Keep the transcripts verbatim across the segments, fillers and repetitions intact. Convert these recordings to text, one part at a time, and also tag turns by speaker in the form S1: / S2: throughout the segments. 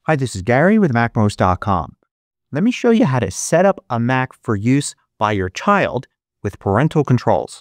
S1: Hi, this is Gary with Mac most dot com. Let me show you how to set up a Mac for use by your child with parental controls.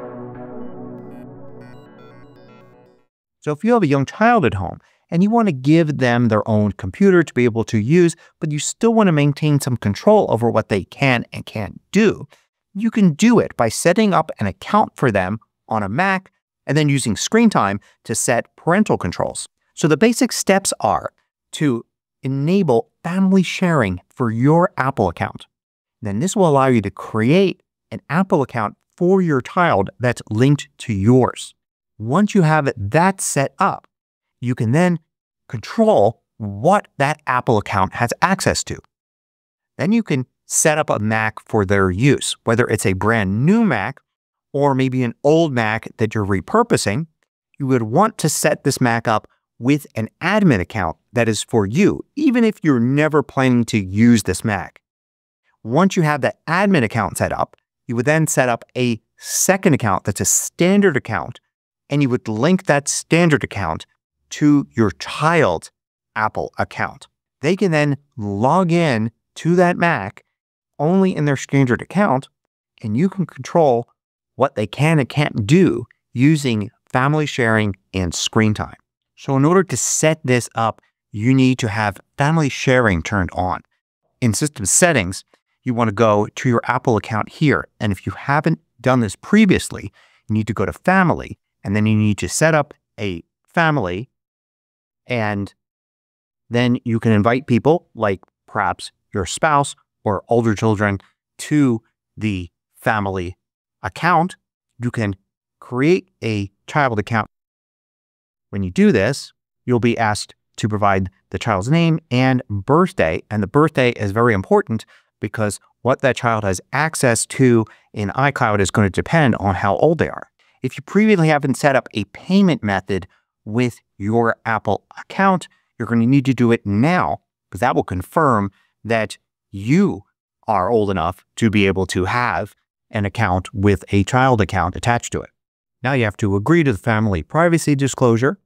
S1: So if you have a young child at home and you want to give them their own computer to be able to use, but you still want to maintain some control over what they can and can't do, you can do it by setting up an account for them on a Mac and then using screen time to set parental controls. So the basic steps are to enable family sharing for your Apple account. Then this will allow you to create an Apple account for your child that's linked to yours. Once you have that set up, you can then control what that Apple account has access to. Then you can set up a Mac for their use, whether it's a brand new Mac or maybe an old Mac that you're repurposing. You would want to set this Mac up with an admin account that is for you, even if you're never planning to use this Mac. Once you have that admin account set up, you would then set up a second account that's a standard account, and you would link that standard account to your child's Apple account. They can then log in to that Mac only in their standard account, and you can control what they can and can't do using family sharing and screen time. So in order to set this up, you need to have family sharing turned on. In System Settings, you want to go to your Apple account here. And if you haven't done this previously, you need to go to Family, and then you need to set up a family. And then you can invite people like perhaps your spouse or older children to the family account. You can create a child account. When you do this, you'll be asked to provide the child's name and birthday. And the birthday is very important because what that child has access to in iCloud is going to depend on how old they are. If you previously haven't set up a payment method with your Apple account, you're going to need to do it now because that will confirm that you are old enough to be able to have an account with a child account attached to it. Now you have to agree to the family privacy disclosure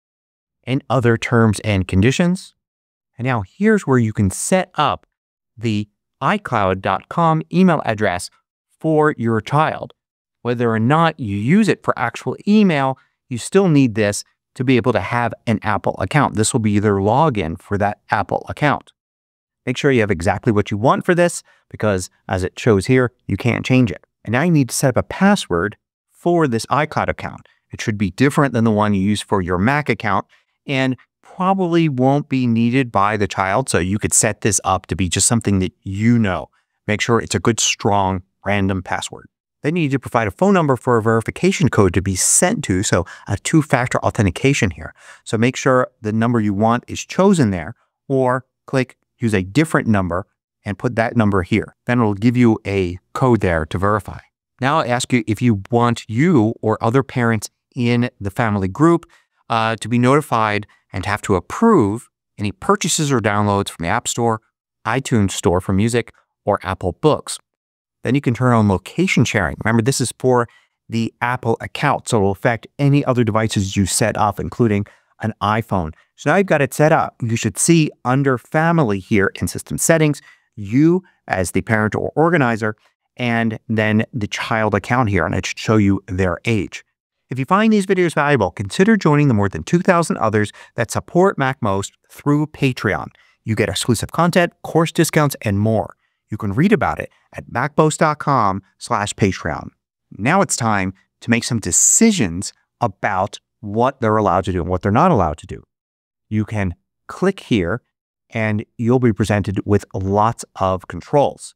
S1: and other terms and conditions. And now here's where you can set up the i cloud dot com email address for your child. Whether or not you use it for actual email, you still need this to be able to have an Apple account. This will be their login for that Apple account. Make sure you have exactly what you want for this because as it shows here, you can't change it. And now you need to set up a password for this iCloud account. It should be different than the one you use for your Mac account and probably won't be needed by the child. So you could set this up to be just something that you know. Make sure it's a good, strong, random password. Then you need to provide a phone number for a verification code to be sent to. So a two-factor authentication here. So make sure the number you want is chosen there or click use a different number and put that number here. Then it'll give you a code there to verify. Now I'll ask you if you want you or other parents in the family group uh, to be notified and have to approve any purchases or downloads from the App Store, iTunes Store for music, or Apple Books. Then you can turn on location sharing. Remember, this is for the Apple account, so it will affect any other devices you set up, including an iPhone. So now you've got it set up. You should see under Family here in System Settings, you as the parent or organizer, and then the child account here, and it should show you their age. If you find these videos valuable, consider joining the more than two thousand others that support MacMost through Patreon. You get exclusive content, course discounts, and more. You can read about it at Mac most dot com slash Patreon. Now it's time to make some decisions about what they're allowed to do and what they're not allowed to do. You can click here and you'll be presented with lots of controls.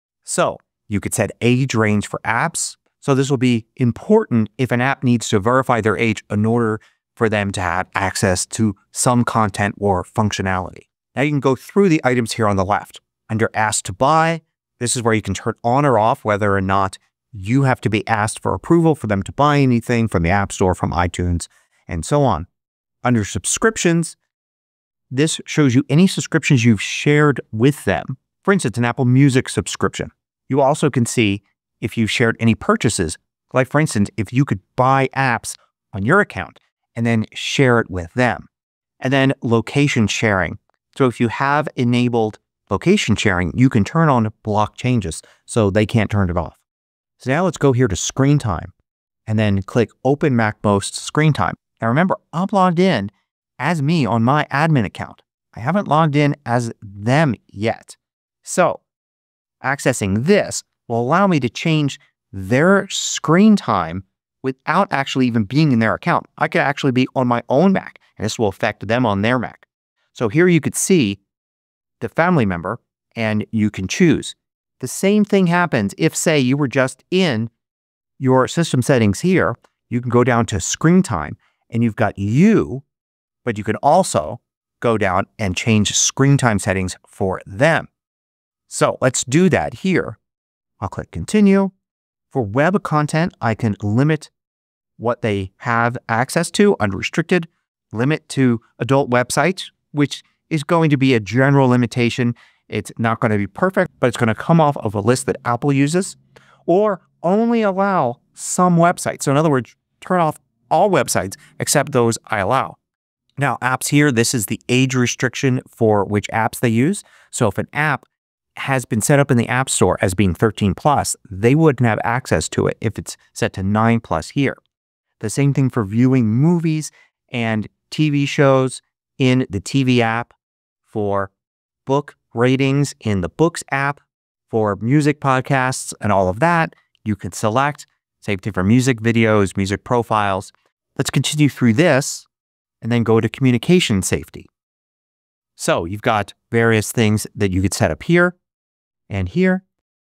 S1: So you could set age range for apps. So this will be important if an app needs to verify their age in order for them to have access to some content or functionality. Now you can go through the items here on the left. Under Asked to Buy, this is where you can turn on or off whether or not you have to be asked for approval for them to buy anything from the App Store, from iTunes, and so on. Under Subscriptions, this shows you any subscriptions you've shared with them. For instance, an Apple Music subscription. You also can see if you've shared any purchases. Like for instance, if you could buy apps on your account and then share it with them. And then location sharing. So if you have enabled location sharing, you can turn on block changes so they can't turn it off. So now let's go here to screen time and then click Open MACMOST Screen Time. Now remember, I'm logged in as me on my admin account. I haven't logged in as them yet. So accessing this will allow me to change their screen time without actually even being in their account. I could actually be on my own Mac, and this will affect them on their Mac. So here you could see the family member, and you can choose. The same thing happens if, say, you were just in your system settings here. You can go down to screen time, and you've got you, but you can also go down and change screen time settings for them. So let's do that here. I'll click continue. For web content, I can limit what they have access to, unrestricted, limit to adult websites, which is going to be a general limitation. It's not going to be perfect, but it's going to come off of a list that Apple uses, or only allow some websites. So in other words, turn off all websites except those I allow. Now, apps here, this is the age restriction for which apps they use. So if an app has been set up in the App Store as being thirteen plus, they wouldn't have access to it if it's set to nine plus here. The same thing for viewing movies and T V shows in the T V app, for book ratings in the Books app, for music podcasts and all of that. You can select. Same thing for music videos, music profiles. Let's continue through this and then go to communication safety. So you've got various things that you could set up here and here.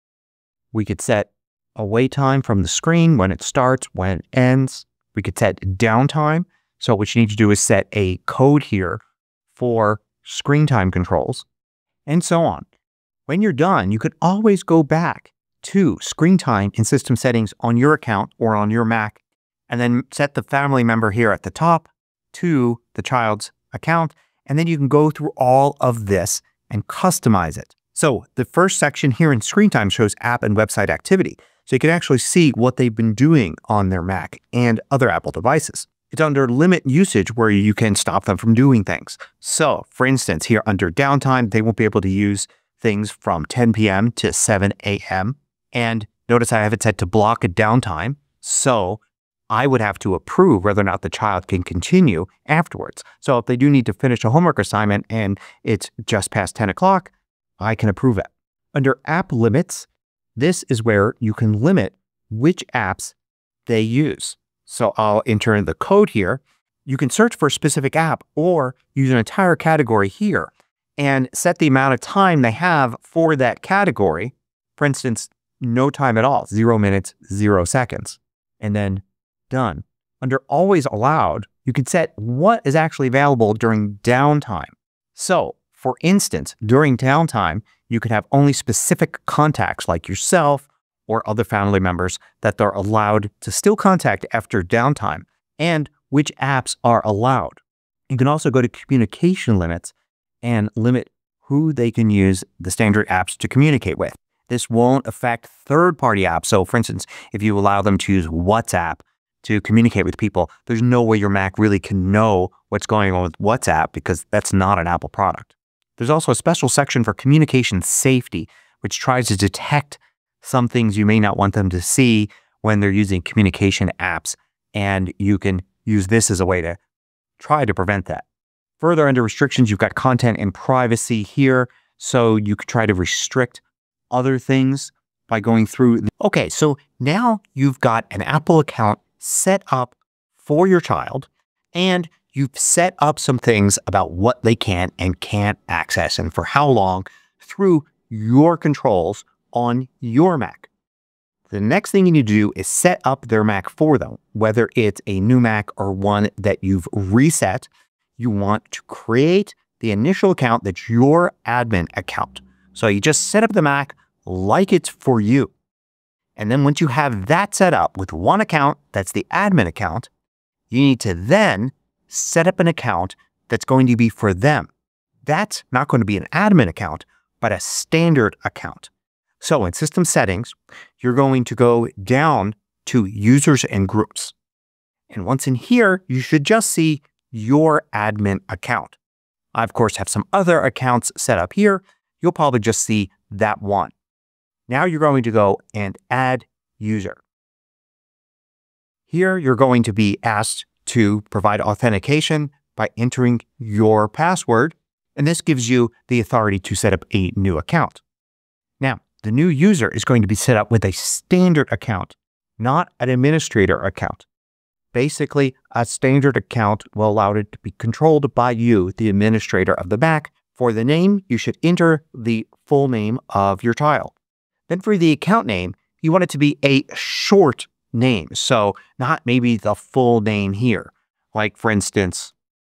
S1: We could set a wait time from the screen, when it starts, when it ends. We could set downtime. So what you need to do is set a code here for screen time controls, and so on. When you're done, you could always go back to screen time in system settings on your account or on your Mac, and then set the family member here at the top to the child's account, and then you can go through all of this and customize it. So the first section here in screen time shows app and website activity. So you can actually see what they've been doing on their Mac and other Apple devices. It's under limit usage where you can stop them from doing things. So for instance, here under downtime, they won't be able to use things from ten p m to seven a m And notice I have it set to block a downtime. So I would have to approve whether or not the child can continue afterwards. So if they do need to finish a homework assignment and it's just past ten o'clock, I can approve it. Under app limits, this is where you can limit which apps they use. So I'll enter in the code here. You can search for a specific app or use an entire category here and set the amount of time they have for that category. For instance, no time at all, zero minutes, zero seconds, and then done. Under always allowed, you can set what is actually available during downtime. So for instance, during downtime, you could have only specific contacts like yourself or other family members that they're allowed to still contact after downtime, and which apps are allowed. You can also go to communication limits and limit who they can use the standard apps to communicate with. This won't affect third-party apps. So for instance, if you allow them to use WhatsApp to communicate with people, there's no way your Mac really can know what's going on with WhatsApp because that's not an Apple product. There's also a special section for communication safety, which tries to detect some things you may not want them to see when they're using communication apps, and you can use this as a way to try to prevent that. Further, under restrictions, you've got content and privacy here, so you could try to restrict other things by going through. Okay, so now you've got an Apple account set up for your child, and you've set up some things about what they can and can't access and for how long through your controls on your Mac. The next thing you need to do is set up their Mac for them, whether it's a new Mac or one that you've reset. You want to create the initial account that's your admin account. So you just set up the Mac like it's for you. And then once you have that set up with one account, that's the admin account, you need to then set up an account that's going to be for them. That's not going to be an admin account, but a standard account. So in system settings, you're going to go down to users and groups. And once in here, you should just see your admin account. I, of course, have some other accounts set up here. You'll probably just see that one. Now you're going to go and add user. Here you're going to be asked to provide authentication by entering your password, and this gives you the authority to set up a new account. Now, the new user is going to be set up with a standard account, not an administrator account. Basically, a standard account will allow it to be controlled by you, the administrator of the Mac. For the name, you should enter the full name of your child. Then for the account name, you want it to be a short name. So not maybe the full name here. Like, for instance,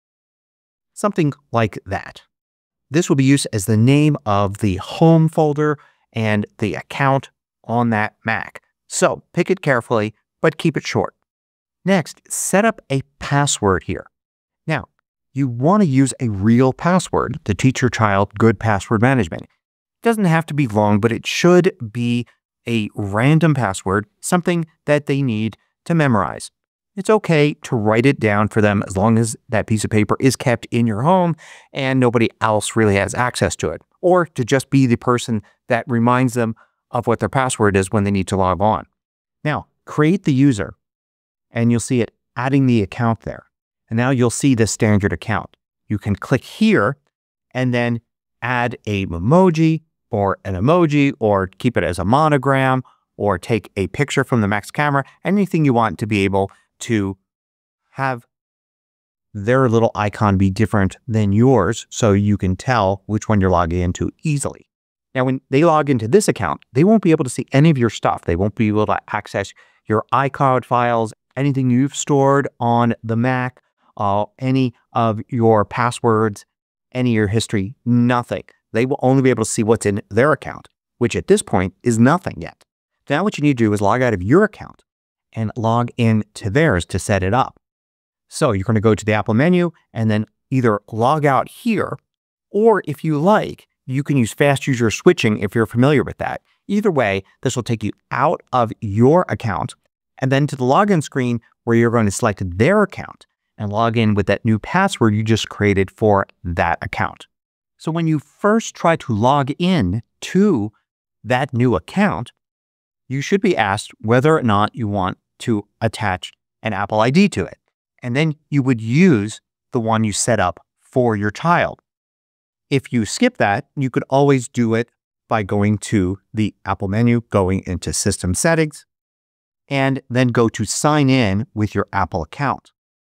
S1: something like that. This will be used as the name of the home folder and the account on that Mac. So pick it carefully, but keep it short. Next, set up a password here. Now, you want to use a real password to teach your child good password management. It doesn't have to be long, but it should be a random password, something that they need to memorize. It's okay to write it down for them as long as that piece of paper is kept in your home and nobody else really has access to it. Or to just be the person that reminds them of what their password is when they need to log on. Now, create the user and you'll see it adding the account there. And now you'll see the standard account. You can click here and then add a emoji or an emoji or keep it as a monogram or take a picture from the Mac's camera, anything you want to be able to have their little icon be different than yours so you can tell which one you're logging into easily. Now, when they log into this account, they won't be able to see any of your stuff. They won't be able to access your iCloud files, anything you've stored on the Mac, uh, any of your passwords, any of your history, nothing. They will only be able to see what's in their account, which at this point is nothing yet. Now what you need to do is log out of your account and log in to theirs to set it up. So you're going to go to the Apple menu and then either log out here, or if you like, you can use fast user switching if you're familiar with that. Either way, this will take you out of your account and then to the login screen where you're going to select their account and log in with that new password you just created for that account. So when you first try to log in to that new account, you should be asked whether or not you want to attach an Apple I D to it. And then you would use the one you set up for your child. If you skip that, you could always do it by going to the Apple menu, going into System Settings, and then go to Sign In with your Apple account.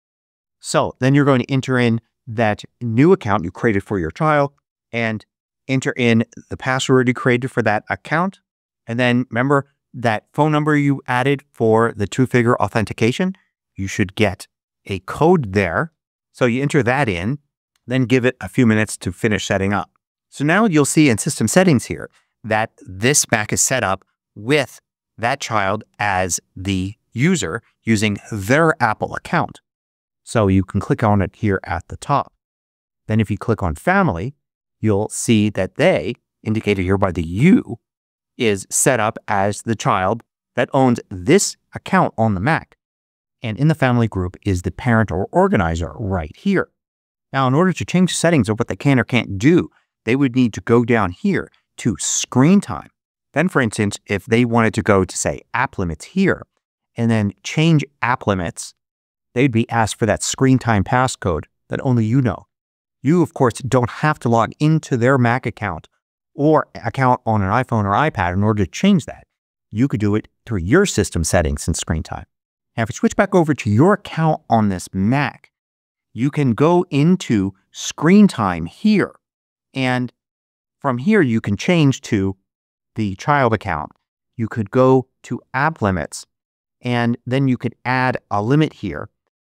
S1: So then you're going to enter in that new account you created for your child and enter in the password you created for that account. And then remember that phone number you added for the two-figure authentication, you should get a code there. So you enter that in, then give it a few minutes to finish setting up. So now you'll see in System Settings here that this Mac is set up with that child as the user using their Apple account. So you can click on it here at the top. Then if you click on Family, you'll see that they, indicated here by the U, is set up as the child that owns this account on the Mac. And in the family group is the parent or organizer right here. Now, in order to change settings of what they can or can't do, they would need to go down here to Screen Time. Then, for instance, if they wanted to go to, say, App Limits here, and then change App Limits, they'd be asked for that Screen Time passcode that only you know. You, of course, don't have to log into their Mac account or account on an iPhone or iPad in order to change that. You could do it through your system settings in Screen Time. Now, if you switch back over to your account on this Mac, you can go into Screen Time here. And from here, you can change to the child account. You could go to App Limits, and then you could add a limit here.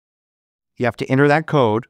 S1: You have to enter that code.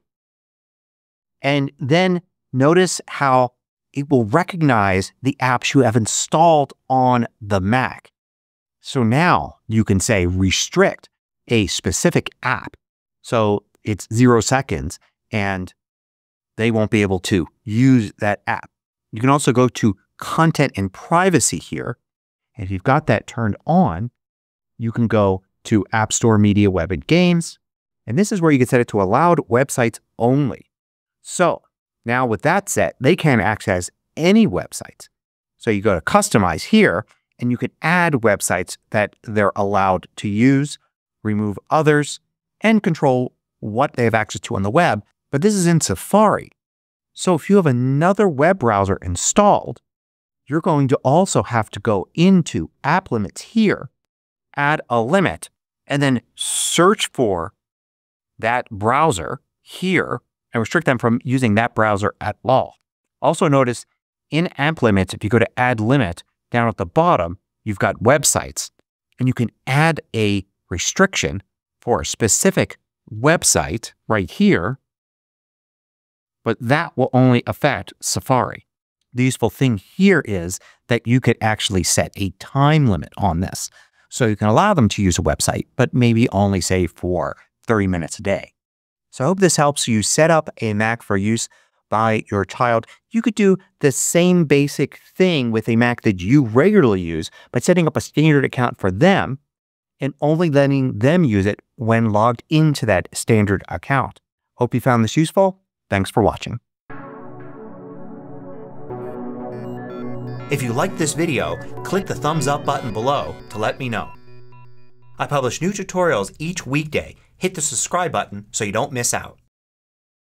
S1: And then notice how it will recognize the apps you have installed on the Mac. So now you can say restrict a specific app. So it's zero seconds and they won't be able to use that app. You can also go to Content and Privacy here. And if you've got that turned on, you can go to App Store, Media, Web, and Games. And this is where you can set it to allowed websites only. So Now with that set, they can't access any websites. So you go to Customize here, and you can add websites that they're allowed to use, remove others, and control what they have access to on the web. But this is in Safari. So if you have another web browser installed, you're going to also have to go into App Limits here, add a limit, and then search for that browser here and restrict them from using that browser at all. Also notice in App Limits, if you go to Add Limit, down at the bottom, you've got websites. And you can add a restriction for a specific website right here, but that will only affect Safari. The useful thing here is that you could actually set a time limit on this. So you can allow them to use a website, but maybe only say for thirty minutes a day. So I hope this helps you set up a Mac for use by your child. You could do the same basic thing with a Mac that you regularly use by setting up a standard account for them and only letting them use it when logged into that standard account. Hope you found this useful. Thanks for watching. If you liked this video, click the thumbs up button below to let me know. I publish new tutorials each weekday. Hit the subscribe button so you don't miss out.